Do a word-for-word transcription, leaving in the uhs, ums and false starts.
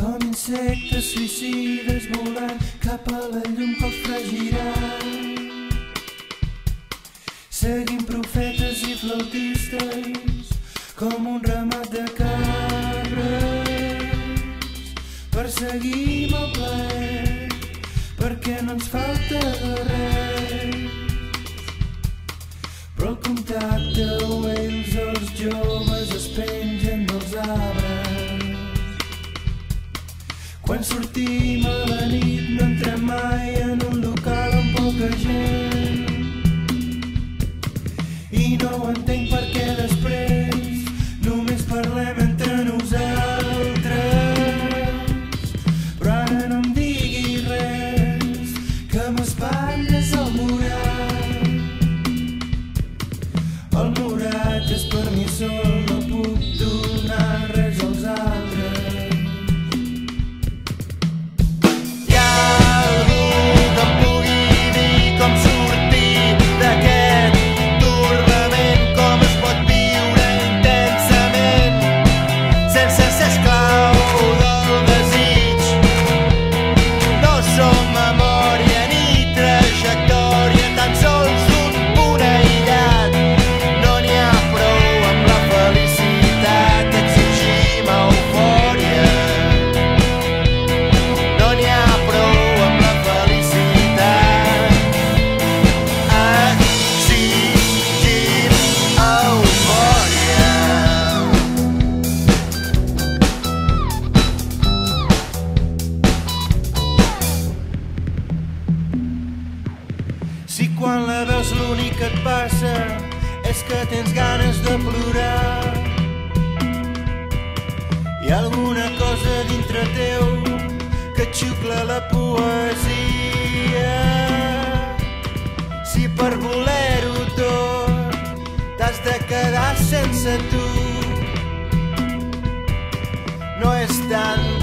com insectes suïcides volant cap a la llum que els fregirà. Seguim profetes i flautistes com un ramat de cabres. Perseguim el plaer perquè no ens falta res. Però al contacte ells, els joves, es pengen dels arbres. Quan sortim a la nit no entrem mai en un local amb poca gent. I no ho entenc perquè després només parlem entre nosaltres. Però ara no em diguis res, que m'espatlles el morat. El morat és per mi sol, no puc donar res als altres. Hi ha algú que em pugui dir com sortir d'aquest turbament, com es pot viure intensament sense ser esclau del desig. No som memòria ni trajectòria, tan sols un punt aïllat. No n'hi ha prou amb la felicitat, exigim eufòria. No n'hi ha prou amb la felicitat, exigim eufòria. Si quan la veus l'únic que et passa és que tens ganes de plorar, hi ha alguna cosa dintre teu que et xucla la poesia. Si per voler-ho tot t'has de quedar sense tu, no és tant